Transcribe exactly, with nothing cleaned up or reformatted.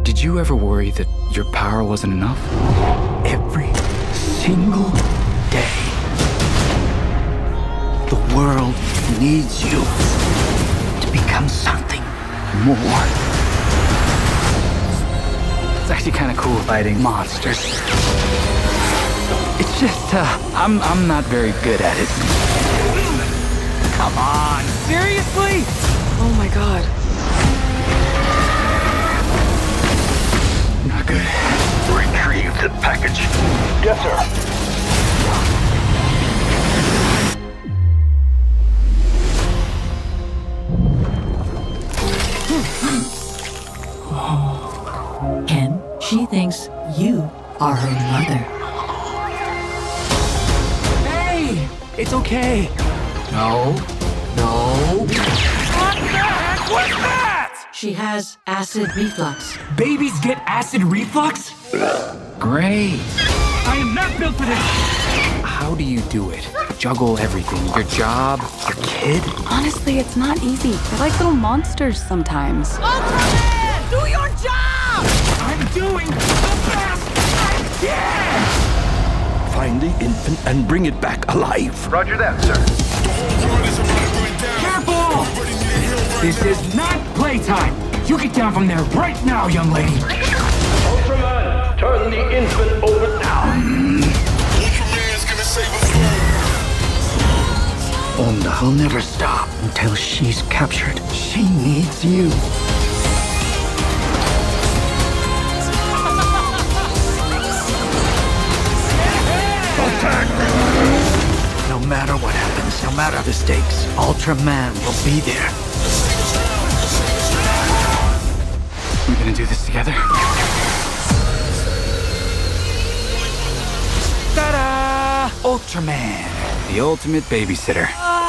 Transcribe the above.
Did you ever worry that your power wasn't enough? Every single day, the world needs you to become something more. It's actually kind of cool fighting monsters. It's just, uh, I'm, I'm not very good at it. Come on, seriously? Oh my god. Not good. Retrieve the package. Yes, sir. Ken, she thinks you are her mother. Hey, it's okay. No, no. What the heck was that? She has acid reflux. Babies get acid reflux? Great. I am not built for this. How do you do it? Juggle everything. Your job, your kid. Honestly, it's not easy. They're like little monsters sometimes. Ultraman, do your job! I'm doing the best I can! Find the infant and bring it back alive. Roger that, sir. Careful! This is not playtime. You get down from there right now, young lady. Ultraman, turn the infant over now. Ultraman's gonna save us all. Onda will never stop until she's captured. She needs you. No matter what happens, no matter the stakes, Ultraman will be there. We're gonna do this together. Ta-da! Ultraman, The ultimate babysitter.